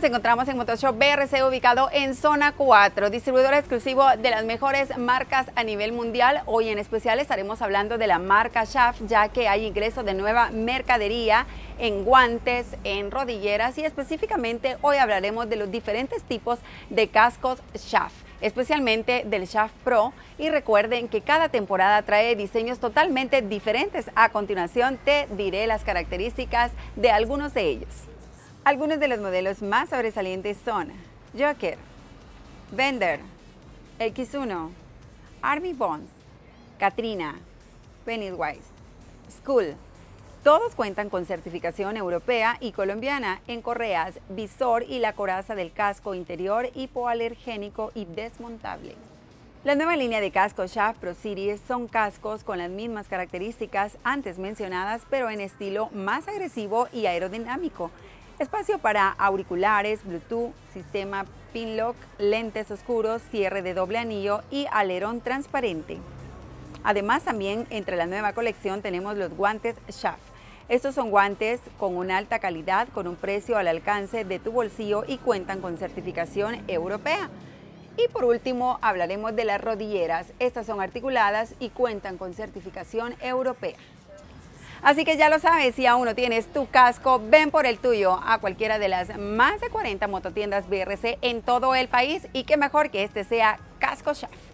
nos encontramos en Motoshop BRC, ubicado en Zona 4, distribuidor exclusivo de las mejores marcas a nivel mundial. Hoy en especial estaremos hablando de la marca Schaff, ya que hay ingreso de nueva mercadería en guantes, en rodilleras, y específicamente hoy hablaremos de los diferentes tipos de cascos Schaff, especialmente del Schaff Pro, y recuerden que cada temporada trae diseños totalmente diferentes. A continuación te diré las características de algunos de ellos. Algunos de los modelos más sobresalientes son Joker, Bender, X1, Army Bonds, Katrina, Pennywise, Skull. Todos cuentan con certificación europea y colombiana en correas, visor y la coraza del casco interior, hipoalergénico y desmontable. La nueva línea de cascos Schaff Pro Series son cascos con las mismas características antes mencionadas, pero en estilo más agresivo y aerodinámico. Espacio para auriculares, Bluetooth, sistema Pinlock, lentes oscuros, cierre de doble anillo y alerón transparente. Además, también entre la nueva colección tenemos los guantes Schaff. Estos son guantes con una alta calidad, con un precio al alcance de tu bolsillo y cuentan con certificación europea. Y por último, hablaremos de las rodilleras. Estas son articuladas y cuentan con certificación europea. Así que ya lo sabes, si aún no tienes tu casco, ven por el tuyo a cualquiera de las más de 40 mototiendas BRC en todo el país, y qué mejor que este sea Casco Schaff.